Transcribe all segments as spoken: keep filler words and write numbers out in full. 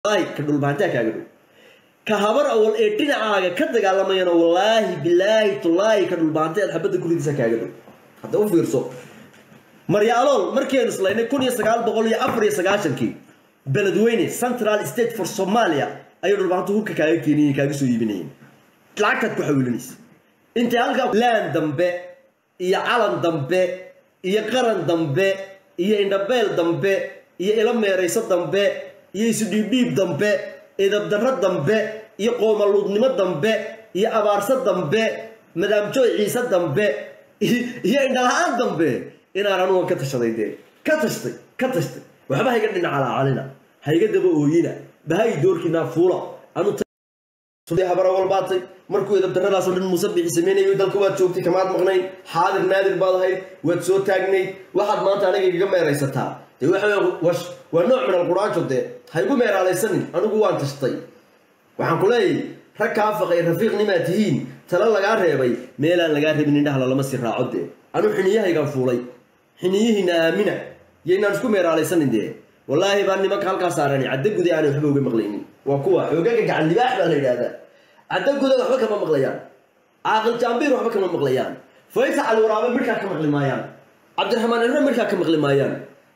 ay ka dhulbaantaa kaaga dhow ka habar awal ee dhinacaaga ka dagaalamayana wallaahi bilaahi tullaahi ka dhulbaantay aad xabadda gurigiisa kaaga dhow hadda u fiirso maryaalool markeenu islaynay kun iyo sagaal boqol iyo afar iyo sagaashankii beledweyne Central State for Somalia ayuu dhulbaantu hubka kaaga keeniyay kaaga soo iibinayeen lacagtaad ku xawilinaysa inta halka laan dambe iyo calan dambe iyo qaran dambe iyo indhabeel dambe iyo ila meerayso dambe iyo isu dhiibdhiib dambe idab darro dambe iyo qoomaluudnimo dambe iyo abaarso dambe madaam jooy ciise dambe iyo indhalaan dambe inaan anugu ka tashaday dee ka tashtay ka tashtay waxba hayga dhinaca calina hayga daba ooyina bahay doorkina fuula anu sudii habar awal baatay markuu idab darradaas oo dhan musabbiix sameeyay dalka waad joogtay kamaad maqnayn xaadir naadir baad ahayd waad soo taagnay waxaad maanta aniga iga meeraysataa ee waxa waa nooc min alquraan jode haygu meeraalaysanin anigu waan tashtay waxaan ku leeyahay rag ka faqay rafiiqnima tihiin tala laga reebay meelaan laga reebin indhaha lama si raaco de anu xiniyahayga fuulay xiniyihina aamina yeynaan isku meeraalaysanin de wallaahi baan nimanka halkaas saarani cadda gudi aan waxba uga maqlaynin waa kuwa xoogaga gacan libaax baa la yiraahdaa cadda guda waxba kama maqlayaan aaqil jaambir waxba kama maqlayaan faysa al waraabe markaa ka maqli maayaan cabdiraxmaan irna markaa ka maqli maayaan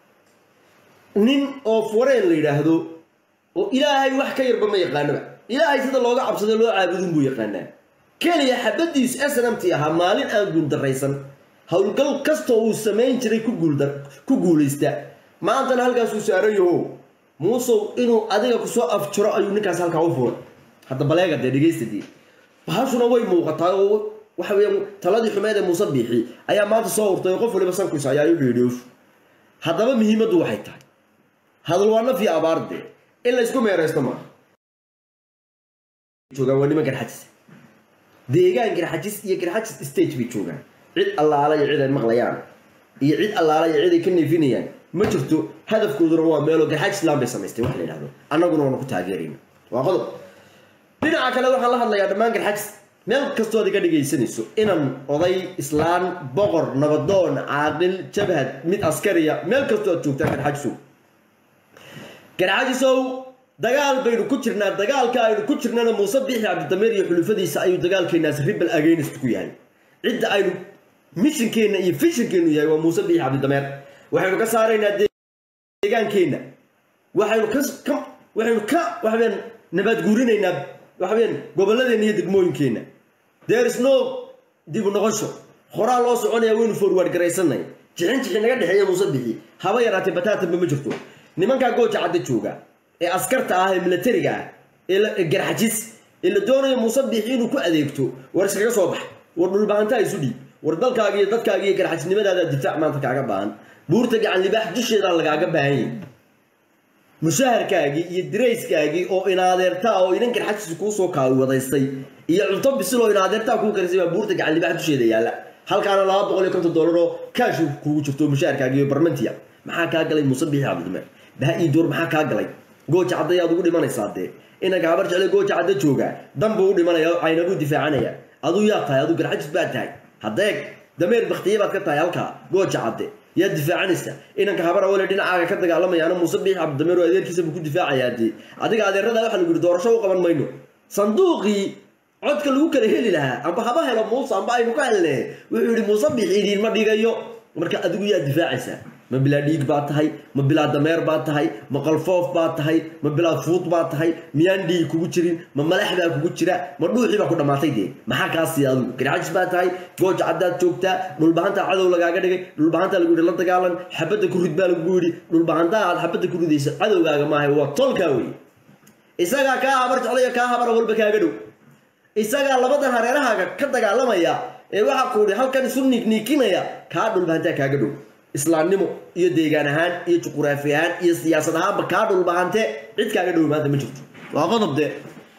nin oo foreen la yiraahdo oo ilaahay wax ka yarba ma yaqaanaba ilaahay sida looga cabsado loo caabudin buu yaqaanaa kaliya xabadiis S N M T aha maalin aan guul dareysan hawlgal kasto uu sameyn jiray ku guul dar ku guuleysta maanta halkaas uu saarayo muuso inuu adiga ku soo afjaro ayuu ninkaas halka u fuulay hadda baleega dhageysadii bahashuna way muuqataa oo waxa weeyaan taladii xumeed ee musabbiixi ayaa maanta soo urtay qof waliba sankiisa ayaa u dheedhoof haddaba muhiimadu waxay tahay hadal waa nafi abaarde in la isku meeraysto ma joogan wadi ma garxajis deegaan garxajis iyo garxajis stage bi joogan cid allaala iyo cid ay maqlayaan iyo cid allaala iyo cid ay ka neefinayaan ma jirto hadafkooduna waa meelo garxajis laan bay samaystay wax la yiraahdo annaguna waan ku taageerayna waa qodob dhinaca kale waxaan la hadlayaa dhammaan garxajis meel kastoo adiga dhageysanayso inaan oday islaan boqor nabadoon caaqil jabhad mid askariya meel kastoo aad joogtaan garxajiso garxajisow dagaal baynu ku jirnaa dagaalka aynu ku jirnana musabbiix cabdidameer iyo xulufadiisa ayuu dagaalkeenaas rebel against ku yahay cidda aynu missionkeena iyo visionkeenu yahay waa musabbiix cabdidameer waxaynu ka saaraynaa deegaankeenna waxaynu ka waxaynu ka waxbeen nabad guurinaynaa waxbeen gobolladeena iyo degmooyinkeena there is no dib u noqosho qoraal loo soconaya waynu forward garaysanay jixin jixin naga dhaxeeya musabbiixi haba yaraatay bataata ma jirto nimanka gooja cadda jooga ee askarta ah ee militariga ah ee garxajis ee la doonayo musabbiixi inuu ku adeegto war iskaga soo bax war dhulbaanta isu dhiib war dalkaaga iyo dadkaaga iyo garxajisnimadaada difaac maanta kaaga baahan buurta gacan libaax dusheeda lagaaga baahan yahay mushaharkaagi iyo dirayskaagi oo inaadeerta oo idan garxajis ku soo kaawi wadaystay iyo cunto bisil oo inaadeerta ku karisay baa buurta gacan libaax dusheeda yaala halkaana laba boqol iyo konton dollar oo cash kugu jirto mushaharkaagi iyo barmantiya maxaa ka galay musabbiix cabdidameer baa ii door maxaa ka galay gooja cadda aad ugu dhimanaysaa de inaga habar jecel gooja cadda jooga danba u dhimanaya aynagu difaacanaya adu yaa tahay adu garxajis baa tahay hadeeg dameer bakhtiye baad ka tahay halka gooja cadde yaa difaacanaysa inanka habar awal dhinacaaga ka dagaalamayana musabbiix cabdidameer oo adeerkiisa ku difaacayaa de adiga adeerada waxa lagu yiri doorasho u qaban mayno sanduuqi codka lagu kala heli lahaa amba haba helo muusa amba aynu ka helnay wuxuu yiri musabbiix idin ma dhigayo marka adigu yaa difaacaysa ma bila dhiig baa tahay ma bila dameer baa tahay ma qalfoof baa tahay ma bila fuud baa tahay miyaan dhiig kugu jirin ma malax baa kugu jira ma dhuuxi baa ku dhamaatay de maxaa ka sii adu garxajis baa tahay gooja cadda joogta dhulbaanta cadow lagaaga dhigay dhulbaanta lagu yiri la dagaalan xabada ku rid baa lagu yiri dhulbaanta aad xabada ku ridaysa cadowgaaga maahay waa tolka weey isaga ka habar jeclaya ka habar walba kaaga dhow isaga labadan hareerahaaga ka dagaalamaya ee waxa ku yiri halkan isu niikniikinaya ka dhulbaanta kaaga dhow islaamnimo iyo deegaan ahaan iyo juqraafi ahaan iyo siyaasad ahaan ka dhulbaante cid kaaga dhow maanta ma jirto waa qodob de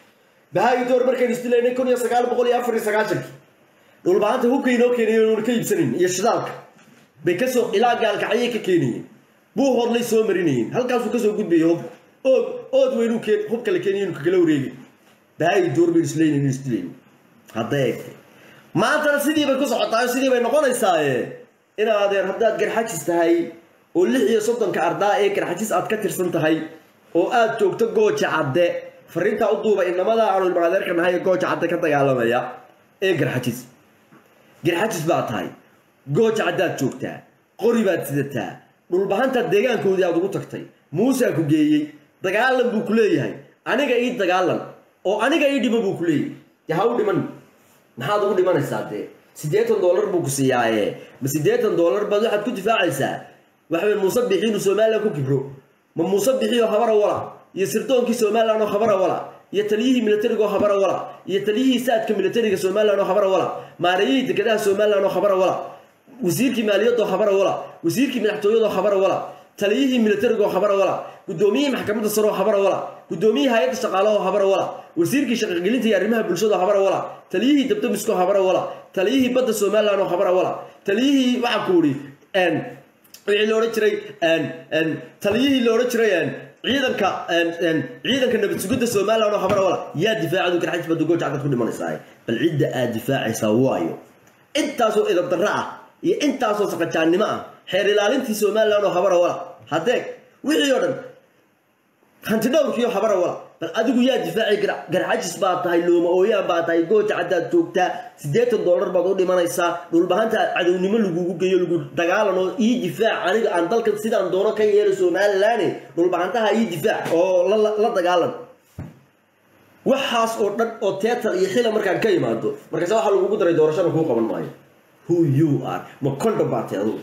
bahay door markay istileynay kun iyo sagaal boqol iyo afar iyo sagaashan dhulbaanta hubka inoo keenay oo ka iibsanin iyo shidaalka bay ka soo ilaa gaalka ayay ka keenayeen buu hodlay soo marinayeen halkaas uu ka soo gudbiyay hub oo ood weyn keen hubka la keenay inuu kala wareegay bahay door bay istileynay istileynay haday maanta sidii bay ku socotaa sidii bay noqonaysaa in adeer haddaad garxajis tahay oo lix iyo soddon ka ardaa ee garxajis aad ka tirsan tahay oo aad joogto gooja cadde fariinta u duuba inamada aanu ilmaadeerka nahay gooja cadde ka dagaalamaya ee garxajis garxajis baa tahay gooja caddaad joogtaa qori baad sidataa dhulbahanta deegaankoodii aad ugu tagtay muuse ku geeyey dagaalan buu ku leeyahay aniga ii dagaalan oo aniga ii dhimo buu ku leeyahay yaa u dhiman maxaad ugu dhimanaysaa dee siddeetan dollar buu ku siiyaaye ma siddeetan dollar baad waxaad ku difaacaysaa waxa weyn muuse bixiinu Soomaaliya ku kibro ma muuse bixiyo habara wala iyo sirdoonkii Soomaaliya oo habara wala iyo taliyihii militariga oo habara wala iyo taliyihii saadka militariga Soomaaliya oo habara wala maarayii dekedaha Soomaaliya oo habara wala wasiirkii maaliyadda oo habara wala wasiirkii madaxtooyada oo habara wala taliyihii militariga oo habara wala gudoomiyihii maxkamadda sare oo habara wala gudoomiyihii hay'adda shaqaalaha oo habara wala wasiirkii shaqo-gelinta iyo arrimaha bulshada oo habara wala taliyihii dabdamiska oo habara wala taliyihii badda Soomaaliya oo habara wala taliyihii waxa ku yiri een wixii loo jiray een een taliyihii loo jiray een ciidanka een ciidanka nabad sugidda Soomaaliya oo habara wala yaa difaacadu garxajis bad gooja cad ku dhimanaysaa bal cidda aad difaacaysaa waayo intaasoo idab darra ah iyo intaasoo saqajaannimo ah xeer ilaalintii Soomaaliya oo habara wala hadeeg wixii oo dhan hanti dhowrkiyo habara wala bal adigu yaa difaaci garxajis baa tahay looma ooyaan baa tahay gooja caddaad joogtaa siddeetan dollar baad u dhimanaysaa dhulbahanta cadownimo lagugu geeyo lagu dagaalano ii difaac aniga aan dalkan sidaan doono ka yeelo Soomaaliland dhulbahantaha ii difaac oo la dagaalan waxaas oo dhan oo teatar iyo xilal markaan ka yimaado markaas waxa lagu daray doorashada ku qaban maayo who you are ma konda baatay adigu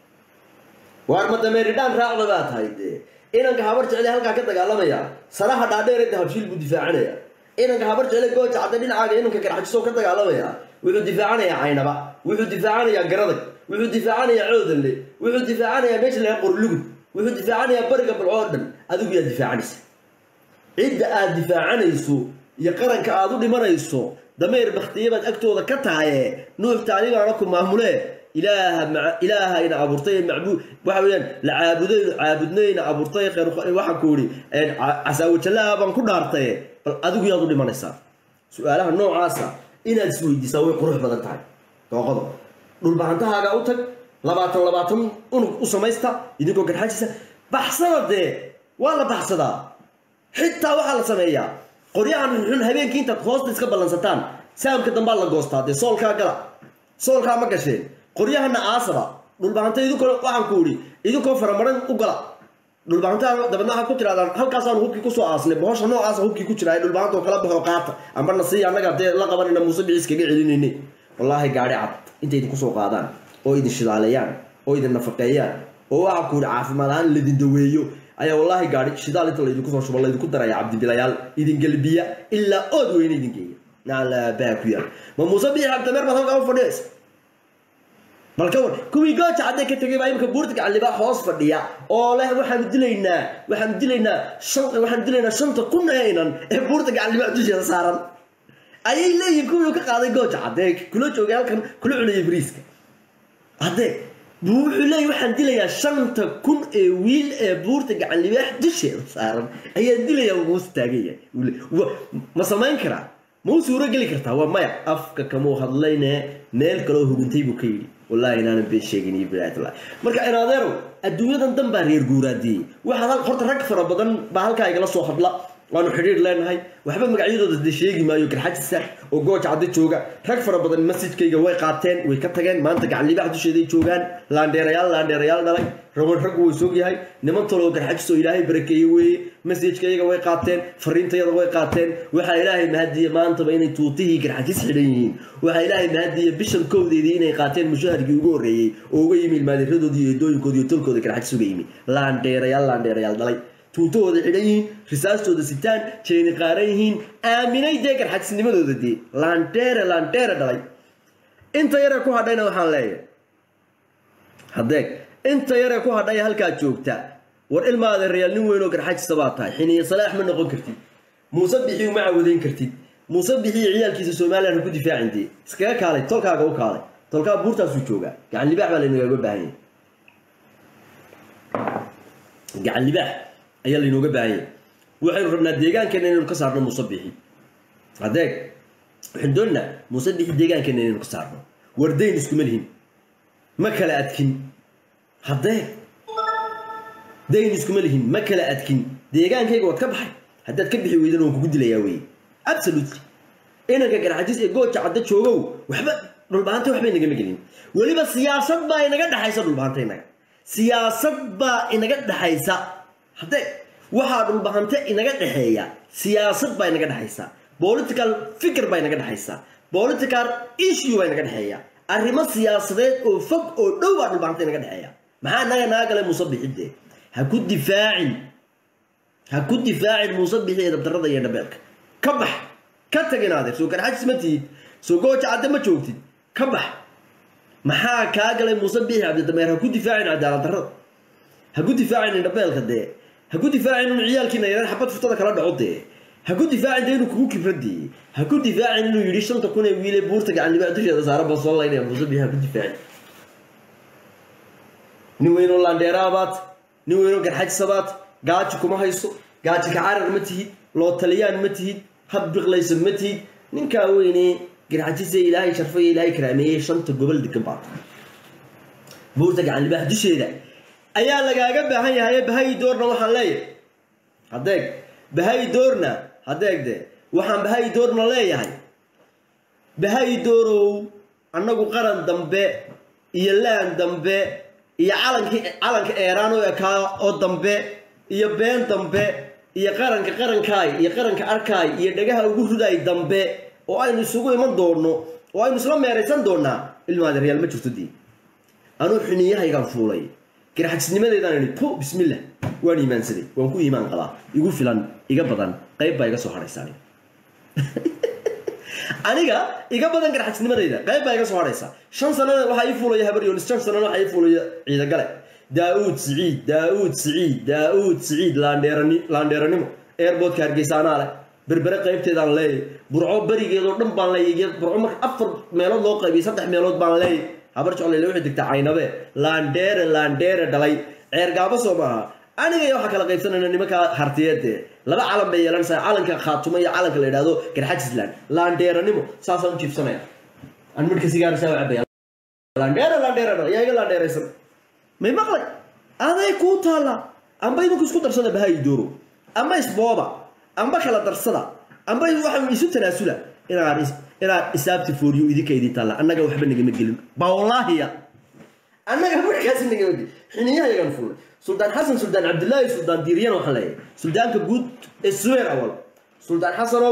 waar ma dameeridaan raacda baa tahay inanka habar jecel halka ka dagaalamaya saraha dhaadheer ee habshiil buu difaacanaya inanka habar jecel gooja cadda dhinacaaga inanka garxajiso ka dagaalamaya wuxuu difaacanaya caynaba wuxuu difaacanaya garadag wuxuu difaacanaya coodale wuxuu difaacanaya meesha la qorlugud wuxuu difaacanaya bariga balcoodan adigu yaa difaacanaysa cidda aad difaacanayso iyo qaranka aad u dhimanayso dameer bakhtiyaad agtooda ka tahay nuux taalibaana ku maamule إله مع إله إن أبورتي معبود وحويان لعابدين عابدين أبورتي خير وحكوري عساوي الله بنكون نارتي أدوك يا ضد من السار سؤالها النوع عاسا إن السويد يسوي قروح بدل تعب توقظ نقول بعندها جاوتك لبعتهم لبعتهم وسميستا يديكوا كل حاجة بحصنا ده ولا بحصنا حتى وحلا سمية قرية عن حن هبين كنت تخصص تسكبل لنستان سام كده بالله جوستا ده صول كاجلا صول كام كشين قريهنا عاصرة دول بانتا يدوكو waxaan ku uri idinku faramaran u gala dul baanta dabadna waxa ku tiraadaan halkaas aan hubki ku soo aasnay boosha noocaas hubki ku jiray dul baanta kala baxo qaata amba nasiy anaga de la qabanina muuse biis kaga celinayni wallahi gaari cad intay idinku soo qaadaan oo idin shidaalayaan oo idin nafaqeeyaan oo waxa ku uri caafimaad aan la idin daweeyo ayaa wallahi gaari shidaal inta la idinku soo shubay la idinku daraya cabdi bilayaal idin galbiya illa ood weyn idin geeyo naala baakuya ma muuse biis habta mar ma halka u fadhiis balkawan kuwii gooja cadde ka tagay baa imka buurtiga caliba hoos fadhiya oo leh waxaan dilaynaa waxaan dilaynaa shan waxaan dilaynaa shanta kun aynan ee buurtiga caliba dusheeda saaran ayay leeyihiin kuwii ka qaaday gooja cadde kula joogay halkan kula cunay briiska hadde wuxuu leeyahay waxaan dilayaa shanta kun ee wiil ee buurtiga caliba dusheeda saaran ayaa dilayaa ugu istaagaya ma samayn karaa ma u suura geli kartaa waa maya afka kama hadlayne meel kale oo hubintay buu ka yiri والله إن أنا بيشيجني بلاد الله مركا أنا ذرو الدنيا دم بارير جورادي واحد خرط ركفر بدن بهالكاي جلس واحد لا وأنا حرير لين هاي وحب مقعيد ضد الشيء ما يمكن حد السر وجوج عدي شوجا ركفر بدن مسجد كي جواي قاتين ويكتجن ما أنت قاعد اللي بعد شيء دي شوجان لاندي ريال لاندي ريال ده لك رمون ركوا وسوقي هاي نمط طلوا كان حد سو إلهي بركيوي مسجد كي جواي قاتين فرين تيار جواي قاتين وح إلهي مهدي ما أنت بين توتيه كان حد يسحرين وح إلهي مهدي بيشن كودي ديني قاتين مشاهد جوري وجاي من المدرسة دي دوي كودي تول كودي كان حد سوقيمي لاندي ريال لاندي ريال ده لك توتوda xidhayin risaastooda sitaan jeeni qaarayeen aaminay deegar xadisnimadooda dii laanteera laanteera dhalay inta yara ku hadhayna waxaan leeyahay hadeeg inta yara ku hadhay halka joogta war ilmaada real nin weyn oo garxajis sababtay xiniye salaax ma noqon kartid muuse bixii ma caawidin kartid muuse bixii ciyaalkiisa Soomaaliland ku difaacintay iskaga kaalay tolkaaga u kaalay tolkaa buurtaas u jooga gacan libaax baa leeyahay baahan gacan libaax ayaa la inooga baahayay waxaynu rabnaa deegaankeena inaynu ka saarno muuse bixi hadeeg waxaan doonaa muuse bixi deegaankeena inaynu ka saarno wardayn isku malhin ma kala adkin hadeeg dayn isku malhin ma kala adkin deegaankayga wad ka baxay haddaad ka bixi weydana waan kugu dilayaa wey absolutely inanka garxajis ee gooja cadda joogow waxba dhulbaanta waxba inagama gelin weliba siyaasad baa inaga dhaxaysa dhulbaanta inaga siyaasad baa inaga dhaxaysa haddee waxaa dhulbaanta inaga dhaxeeya siyaasad baa inaga dhaxaysa political fikir baa inaga dhaxaysa political issue baa inaga dhaxeeya arrimo siyaasadeed oo fog oo dhow baa dhulbaanta inaga dhaxeeya maxaa naga naga galay musabixide ha ku difaacin ha ku difaacin musabixi dabtarada iyo dhabeelka ka bax ka taginaade soo garxajis ma tiid soo gooja cadda ma joogtid ka bax maxaa kaa galay musabixi cabdidameer ha ku difaacin cadaalad darrada ha ku difaacin dhabeelka dee ha ku difaacin inuu ciyaalkiina yaraan xabad furtada kala dhaco dee ha ku difaacin dee inuu kugu kibradii ha ku difaacin inuu yidhi shanta kun ee wiile buurta gacan libaax dusheeda saara baa soo laynaya musabixi ha ku difaacin nin weynoo laandheeraabaad nin weynoo garxajisabaad gaaji kuma hayso gaaji kacarar ma tihid loo taliyaan ma tihid hab biqlaysan ma tihid ninkaa weynee garxajise ilaahay sharfay ilaahay karaameeyey shanta gobol degan baad buurta gacan libaax dusheeda ayaa lagaaga baahan yahay bahay doorna waxaan leeyahay hadeeg bahay doorna hadeeg de waxaan bahay doorna leeyahay bahay doorow annagu qaran dambe iyo laan dambe iyo calanki calanka eeraan oo ka oo dambe iyo been dambe iyo qaranka qarankaay iyo qaranka arkaay iyo dhagaha ugu ruday dambe oo aynu isugu iman doono oo aynu isla meeraysan doonaa ilmaada real ma jirto dii anuu xiniyahaygan fuulay garxajisnimadeedaan idhi po bismillah waan iimaansaday waan ku iimaan qabaa igu filan iga badan qayb baa iga soo haraysa aniga iga badan garxajisnimadeyda qayb baa iga soo haraysa shan sanada waxaa ii fuulaya habar yonis shan sanana waxaa ii fuulaya ciida gale daauud siciid daauud siciid daauud siciid laandheerani laandheeranimo airportka hargeysaanaa leh berbere qaybteedaan leeyay burco berigeedoo dhan baan leeyay burco marka afar meelood loo qaybiyay saddex meelood baan leeyay habar jecleyla waxay degtaa caynabe laandheere laandheere dhalay ceergaabo soo maaha aniga iyo waxaa kala qaybsanayna nimankaa hartiyeede laba calan bay yeelanaysaa calanka khaatumo iyo calanka la yidhaahdo garxajisland laandheeranimo saasaan u jiibsanaya aan midhka sigaarsaa u cabaya laandheere laandheere dhalay yaa iga laandheeraysan may maqlay aday kuu taalla amba idinku isku darsada bahay dooro amba isbooba amba kala darsada amba waxaan isu tanaasula inaad inaad isaabti fooriyo idinka idin taalla annaga waxba nagama gelin baa wallaahiya annaga markaas nagama gelin xiniyaha yagan fuulay suldaan xasan suldaan cabdillaahi suldaan diiriyan waxaan leeyahay suldaanka guud ee suweer awal suldaan xasanow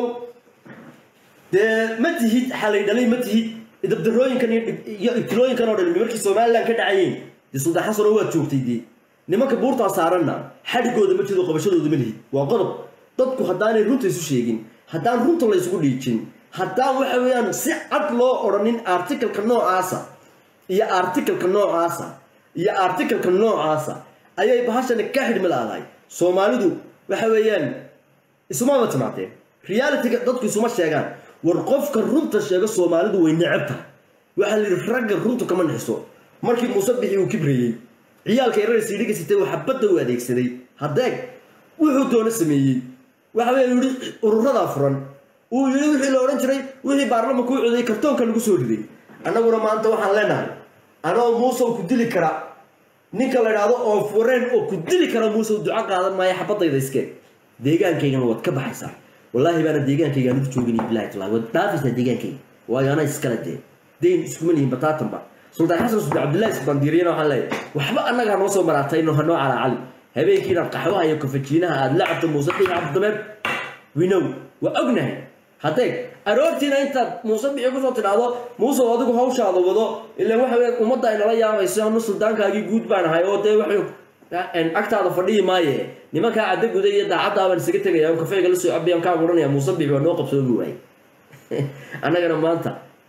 dee ma tihid xalay dhalay ma tihid idabdarooyinkan iyo ibtilooyinkan oo dhan markii somaliland ka dhacayeen dee suldaan xasanow waad joogtay dee nimanka buurtaa saaranna xadhigooda ma jido qabashadooda ma lihid waa qodob dadku haddaanay runta isu sheegin haddaan runta la isugu dhiijin haddaan waxa weeyaan si cad loo odhanin articalka noocaasa iyo articalka noocaasa iyo articalka noocaasa ayay bahashani ka xidhmi laadahay soomaalidu waxa weeyaan isumama timaadeen realityga dadku isuma sheegaan war qofka runta sheega soomaalidu way necab tahay waxaa la yidhi ragga runtu kama nixiso markii musabixii uu kibrayey ciyaalka yarar siidhiga sitay waxa badda u adeegsaday hadeeg wuxuu doono sameeyey waxa weeye yidhi ururadaa furan uu yidhi wixii la odhan jiray wixii baarlamanka u coday kartoonka lagu soo riday annaguna maanta waxaan leenahay anoo muusow ku dili kara ninka la idhaahdo oo fureen oo ku dili kara muusow duco qaadan maayo xabadayda iskee deegaankaygana waad ka baxaysaa wallaahi baana deegaankayga anigu joogin bilahi talaa waad dhaafaysaa deegaankayga waayo anaa iskala dee deyn iskuma lihin bataatanba suldaan xasan suldaan cabdillaahi suldaan diiriyana waxaan leeyahay waxba annaga hanoo soo maraatayno hanoo calaa cali habeenkiina qaxwaha iyo kafajiinaha aad la cabto muuse biixi cabdidameer winow waa ognahay hadeeg aroortiina intaad muuse biixi kusoo tidhaahdo muusow adigu hawshaada wado ilaan waxa weeyaan ummadda ay nala yaabayso anu suldaankaagii guud baan ahay oo dee waxay agtaada fadhiyi maaye nimankaa cadda guda iyo daacaddaa baan isaga tegaya on kafeega la soo cabiyaan kaa odhanaya muuse biixi waa noo qabsoomi waaye annagana maanta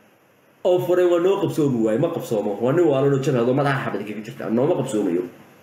oo furay waa noo qabsoomi waaye ma qabsoomo waa nin waalano jabhado madaxa xabad kaga jirta nooma qabsoomayo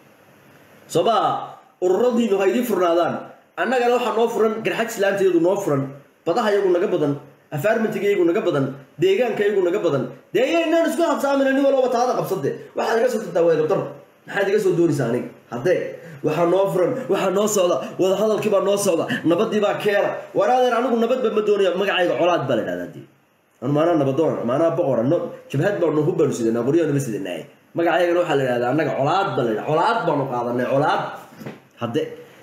sabaa ururadiinu ha idiin furnaadaan annagana waxaa noo furan garxajislaantayadu noo furan badaha iyagu naga badan afaarmentiga iyagu naga badan deegaanka iyagu naga badan dee iyaynaan isku habsaamina nin walba taada qabsade waxaad iga soo tirtaa weedabdar maxaad iga soo doonaysaa aniga haddee waxaa noo furan waxaa noo socda wadahadalkii baa noo socda nabadii baa keena waraadeer anigu nabadba ma doonaya magacayga colaad baa la idhahdaa dee anu maanaa nabadoon maanaa boqora no jabhad baanu hu baanu sidanaa qoryaanu ma sidanaaye magacaygana waxaa la idhahdaa annaga colaad baa la idhaha colaad baanu qaadanay colaad hadde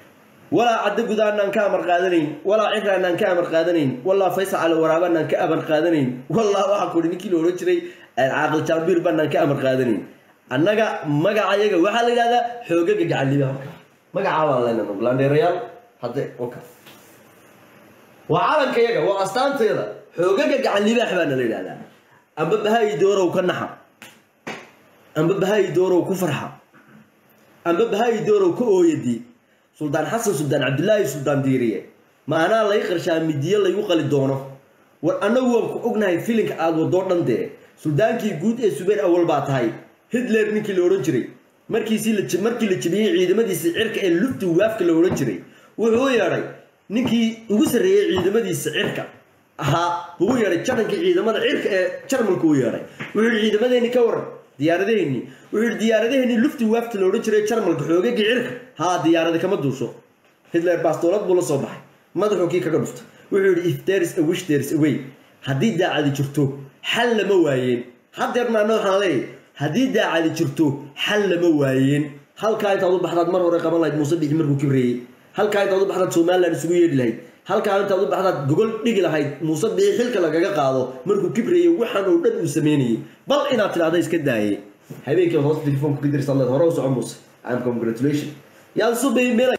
ولا عد قدان أن كامر قادنين ولا عفر أن كامر قادنين والله فيصل على ورابان أن كامر قادنين والله واحد نيكي لو رجري العاقل تربير بان أن كامر قادنين أنك مجا عيجا وحال هذا حوجك جعل لي بها مجا عوال لنا نقول عند الريال حتى أوكي وعالم كيجا وأستان تيلا حوجك جعل لي بها حبنا ليلا لا أم بهاي دوره وكنحة أم بهاي دوره وكفرحة أم بهاي دوره وكأويدي سلطان حسن سلطان عبد الله سلطان ديريه ما أنا الله يخرج مدية الله يقال الدونه وأنا هو أجناي فيلينج عاد ودورن ده سلطان كي جود السوبر أول بعد هاي هتلر نيكي لورنجري مركزي لتش مركز لتشبيه عيد ما دي سعرك اللفت وافك لورنجري وهو يراي نيكي وصل ري عيد ما دي سعرك ها هو يراي شرن كي عيد ما عرك شرم الكو يراي وعيد ما دي نكور دياردهني وعيد دياردهني لفت وافك لورنجري شرم الكحوجة عرك ها ديارده كما دوسو هتلر باستولاد بولا soo baxay madaxu kii kaga dhufta wuxuu yiri if there is a wish there is a way hadii daacadi jirto xal lama waayeen hadeerna anoo waxaan leeyahay hadii daacadi jirto xal lama waayeen halka ay taadu baxdaad mar hore qaban lahayd Muuse Bixi markuu kibriyay halka ay taadu baxdaad Soomaaliland isugu yeedhi lahayd halka ay taadu baxdaad gogol dhigi lahayd Muuse Bixi xilka lagaga qaado markuu kibriyay waxaan oo dhan uu sameeyay bal inaad tiraahdo iska daayay habeenkii hoos telefoonka ka dirsan hore u soo Muuse I'm congratulations يا صبي ملك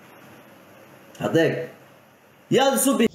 هذاك يا صبي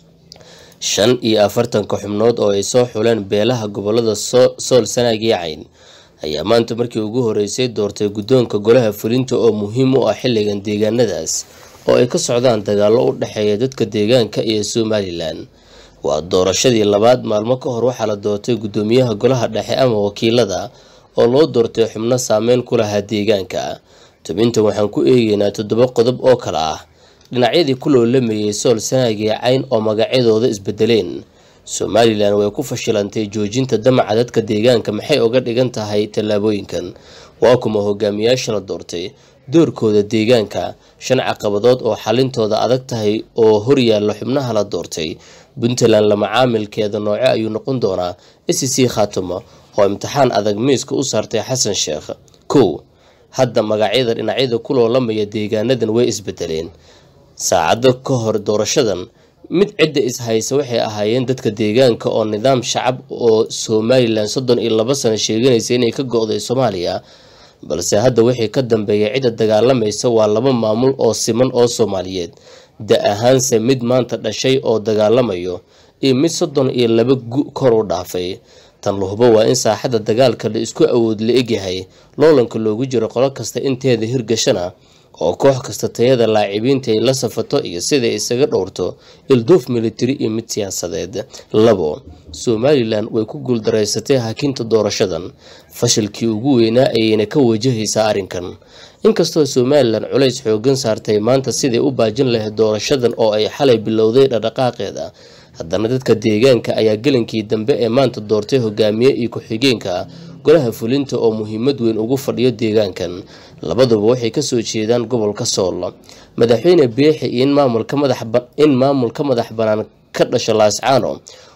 shan iyo afartan kooxmood oo ay soo xuleen beelaha gobolada Sool Sanaag Cayn ayaa maanta markii ugu horeysay doortay gudoonka golaha fulinta oo muhiim u ah xilligan deegaanadaas oo ay ka socdaan dagaalo u dhaxeeya dadka deegaanka iyo Somaliland waa doorashadii labaad maalmo ka hor waxa la doortay gudoomiyaha golaha dhexe ama wakiilada oo loo doortay xubno saameyn ku lahaa deegaanka tubinta waxaan ku eegaynaa toddoba qodob oo kala ah dhinacyadii ku loolamay Sool Sanaag Cayn oo magacyadooda isbedeleen Somaliland way ku fashilantay joojinta damaca dadka deegaanka maxay uga dhigan tahay talaabooyinkan waa kuma hogaamiyaasha la doortay doorkooda deegaanka shan caqabadood oo xalintooda adag tahay oo hor yaala xubnaha la doortay Puntland la macaamilkeeda nooce ayuu noqon doonaa S C Khaatimo oo imtixaan adag miiska u saartay Xasan Sheekh kow hadda magacyada dhinacyada ku loolamaya deegaanadan way isbedeleen saacado ka hor doorashadan mid cid is haysa waxay ahaayeen dadka deegaanka oo nidaam shacab oo Somaliland soddon iyo laba sano sheeganaysa inay ka go'day Soomaaliya balse hadda wixii ka dambeeyay cid dagaalamaysa waa laba maamul oo siman oo Soomaaliyeed da ahaanse mid maanta dhashay oo dagaalamayo iyo mid soddon iyo laba kor u dhaafay tan luhuba waa in saaxada dagaalka la isku awood la egyahay loolanka loogu jiro qolo kasta inteeda hirgashana oo koox kasta tayada laacibiinta ay la safato iyo sida isaga dhowrto ildoof military iyo mid siyaasadeed labo Somaliland way ku guuldareysatay hakinta doorashadan fashilkii ugu weynaa ayayna ka wajahaysaa arrinkan inkastoo Somaliland culays xoogan saartay maanta sidii u baajin lahayd doorashadan oo ay xalay bilowday dhaqaaqeeda haddana dadka deegaanka ayaa galankii dambe ee maanta doortay hogaamiye iyo ku-xigeenka golaha fulinta oo muhiimad weyn ugu fadhiyo deegaankan labaduba waxay ka soo jeedaan gobolka Sool madaxweyne Biixi in maamulka madax in maamulka madax banaan ka dhashay Laascaano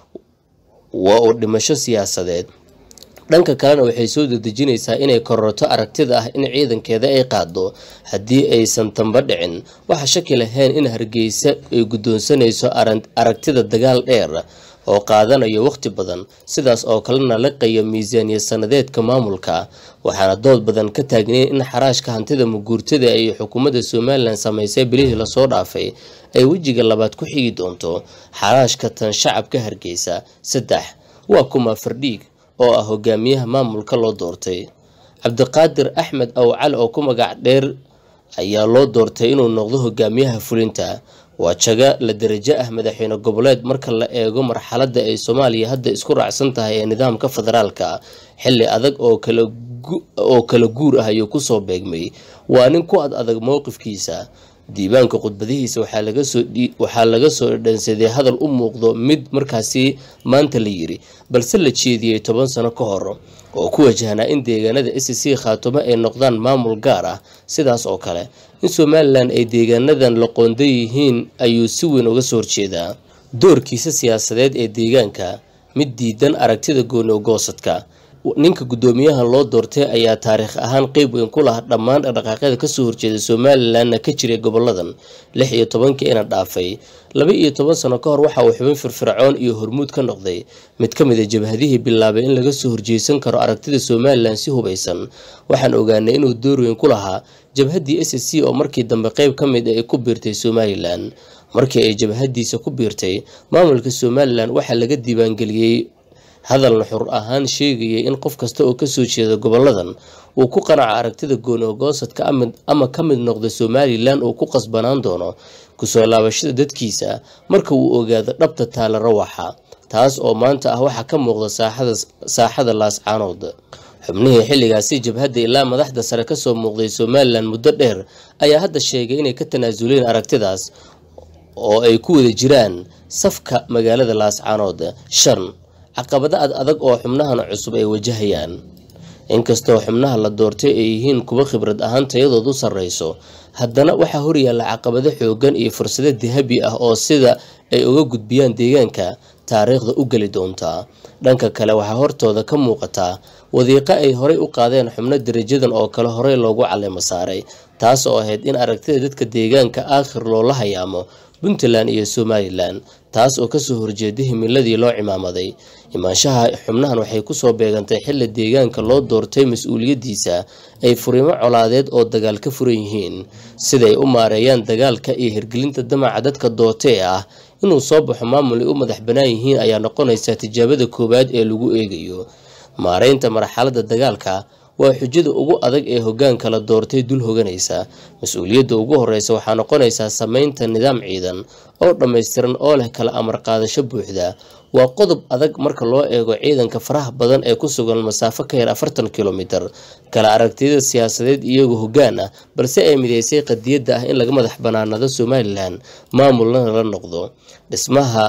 waa oo dhimasho siyaasadeed dhanka kalena waxay soo dedejinaysaa inay kororto aragtida ah in ciidankeeda ay qaado hadii aysan tamba dhicin waxa shaki lahayn in Hargeysa ay gudoonsanayso aragtida dagaal dheer oo qaadanayo waqti badan sidaas oo kalena la qayo miisaaniyad sanadeedka maamulka waxaana dood badan ka taagnay in xaraashka hantida muguurtada ay xukuumadda Somaliland sameysay bilihii la soo dhaafay ay wajiga labaad ku xigi doonto xaraashka tan shacabka Hargeysa saddex waa kuma Fardhiig oo ah hogaamiyaha maamulka loo doortay Cabdiqaadir Axmed Awcal oo ku magac dheer ayaa loo doortay inuu noqdo hogaamiyaha fulinta waa jaga la darajo ah madaxweyne goboleed marka la eego marxaladda ay Soomaaliya hadda isku raacsan tahay ee nidaamka federaalka xilli adag oo kala oo kala guur ah ayuu ku soo beegmay waa nin ku ad adag mowqifkiisa diiwaanka qodbadihiisa waxa laga soo waxa laga soo dhansaday hadal u muuqdo mid markaasi maanta la yiri balse la jeediyay toban sano ka hor oo ku wajahna in deegaanada S C Khaatimo ay noqdaan maamul gaar ah sidaas oo kale in Somaliland ay deegaanadan la qoonday yihiin ayuu si weyn uga soo horjeedaa doorkiisa siyaasadeed ee deegaanka mid diidan aragtida gooni goosadka ninka gudoomiyaha loo doortay ayaa taariikh ahaan qayb weyn ku lahaa dhammaan dhaqdhaqaaqyada ka soo horjeeda Somaliland ka jiray goboladan lix iyo tobankii ina dhaafay laba iyo toban sano ka hor waxa uu xubin firfircoon iyo hormuud ka noqday mid ka mid ah jabhadihii bilaabay in laga soo horjeesan karo aragtida Somaliland si hubeysan waxaan ogaanay inuu door weyn ku lahaa jabhadii S S C oo markii dambe qayb ka mid ah ku biirtay Somaliland markii ay jabhadiisa ku biirtay maamulka Somaliland waxa laga diiwaan galiyay hadal xur ahaan sheegayay in qof kasta oo ka soo jeeda goboladan uu ku qanaca aragtida goon-goosadka ama ka mid noqda Somaliland oo ku qasbanaan doono ku soo laabashada dadkiisa marka uu ogaado dhabta taala rawaxa taas oo maanta ah waxa ka muuqda saaxada saaxada Laascaanood xubnihii xilligaasi jabhadda ilaa madaxda sare ka soo muuqday Somaliland muddo dheer ayaa hadda sheegay inay ka tanaasuleen aragtidaas oo ay ku wada jiraan safka magaalada Laascaanood shan caqabada adag oo xubnahan cusub ay wajahayaan inkastoo xubnaha la doortay ay yihiin kuwa khibrad ahaan tayadoodu sareyso haddana waxa hor yaala caqabado xoogan iyo fursado dahabi ah oo sida ay uga gudbiyaan deegaanka taariikhda u gali doonta dhanka kale waxa hortooda ka muuqata wadiiqa ay horey u qaadeen xubno darajadan oo kale horey loogu caleemo saaray taas oo ahayd in aragtida dadka deegaanka aakhir loo la hayaamo Puntland iyo Somaliland taas oo ka soo horjeeday himiladii loo cimaamaday imaanshaha xubnahan waxay ku soo beegantay xilli deegaanka loo doortay mas'uuliyadiisa ay furiimo colaadeed oo dagaal ka furan yihiin sida ay u maareeyaan dagaalka iyo hirgelinta damaca dadka doortay ah inuu soo baxo maamul u madax banaan yihiin ayaa noqonaysa tijaabada koobaad ee lagu eegayo maareynta marxaladda dagaalka waa xujada ugu adag ee hoggaanka la doortay dul hoganaysa mas'uuliyadda ugu horeysa waxa noqonaysa sameynta nidaam ciidan oo dhameystiran oo leh kala amar qaadasho buuxda waa qodob adag marka loo eego ciidanka faraha badan ee ku sugan masaafo ka yar afartan kiiloomitir kala aragtida siyaasadeed iyagu hoggaan ah balse ay mideysay qadiyadda ah in laga madax banaanado Somaliland maamulna la noqdo dhismaha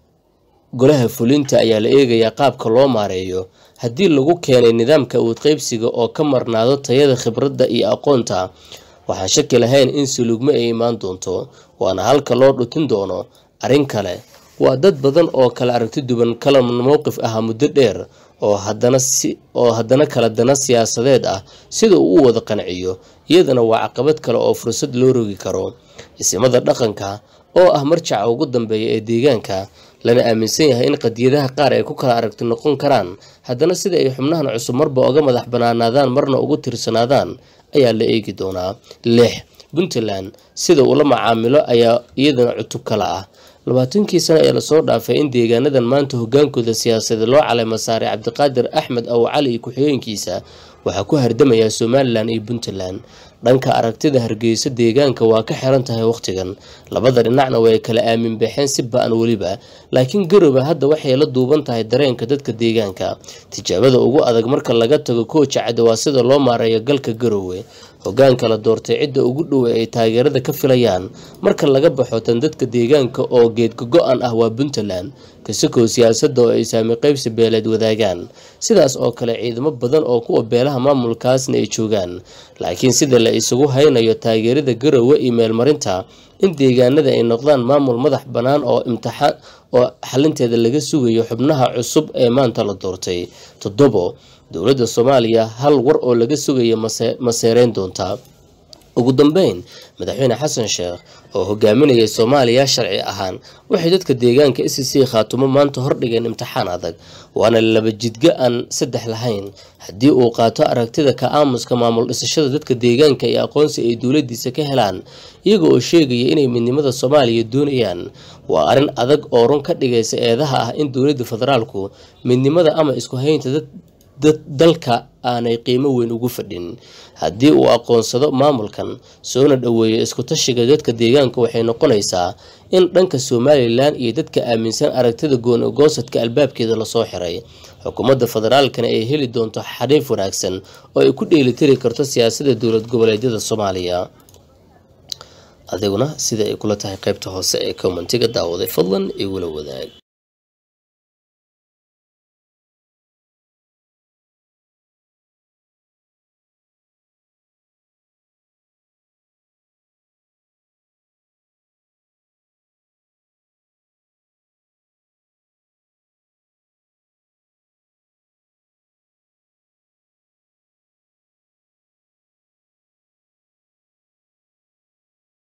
golaha fulinta ayaa la eegayaa qaabka loo maareeyo haddii lagu keenay nidaamka awood qaybsiga oo ka marnaado tayada khibradda iyo aqoonta waxaan shaki lahayn in sulugmo ay imaan doonto waana halka loo dhutin doono arrin kale waa dad badan oo kala aragti duwan kala mowqif ah muddo dheer oo haddana si oo haddana kala dana siyaasadeed ah sida uu wada qanciyo iyadana waa caqabad kale oo fursad loo rogi karo isimada dhaqanka oo ah marjaca ugu dambeeya ee deegaanka lana aaminsan yahay in qadiyadaha qaar ay ku kala aragti noqon karaan haddana sida ay xubnahan cusub marba uga madax banaanaadaan marna ugu tirsanaadaan ayaa la eegi doonaa lix Puntland sida uu la macaamilo ayaa iyadana cutub kala ah labaatankii sano ee la soo dhaafay in deegaanadan maanta hogaankooda siyaasadeed loo caleemo saaray Cabdiqaadir Axmed Aw Cali ku xigeenkiisa waxa ku hardamaya Somaliland iyo Puntland dhanka aragtida Hargeysa deegaanka waa ka xiran tahay waqtigan labada dhinacna way kala aamin bixeen si baan waliba laakiin Garowe hadda waxay la duuban tahay dareenka dadka deegaanka tijaabada ugu adag marka laga tago koocha cad waa sida loo maareeyo galka Garowe hoggaanka la doortay cidda ugu dhow ay taageerada ka filayaan marka laga baxo tan dadka deegaanka oo geed go'an ah waa Puntland kasoo siyaasadda oo ay saamay qaybsi beeleed wadaagaan sidaas oo kale ciidamo badan oo kuwa beelaha maamulkaasna ay joogaan laakiin sida la isugu haynayo taageerada Garowe email marinta in deegaanada ay noqdaan maamul madax banaan oo imtixaan oo xalinteeda laga sugayo xubnaha cusub ee maanta la doortay toddobo dowladda Soomaaliya hal war oo laga sugayo maseereen doonta ugu dambeyn madaxweyne Xasan Sheekh oo hogaaminaya Soomaaliya sharci ahaan waxay dadka deegaanka S C Khaatumo maanta hor dhigeen imtixaan adag waana laba jidga aan saddex lahayn haddii uu qaato aragtida ka aamuska maamul dhisashada dadka deegaanka iyo aqoonsi ay dowladdiisa ka helaan iyaga oo sheegaya inay midnimada Soomaaliya doonayaan waa arin adag oo run ka dhigaysa eedaha ah in dowladda federaalku midnimada ama isku haynta dad dalka aanay qiimo weyn ugu fadhin haddii uu aqoonsado maamulkan soona dhaweeyo isku tashiga dadka deegaanka waxay noqonaysaa in dhanka Somaliland iyo dadka aaminsan aragtida goon-goosadka albaabkeeda la soo xiray xukuumadda federaalkana ay heli doonto xariif wanaagsan oo ay ku dheelitiri karto siyaasadda dowlad goboleedyada Soomaaliya adiguna sida ay kula tahay qaybta hoose ee commentiga daawaday fadlan igula wadaag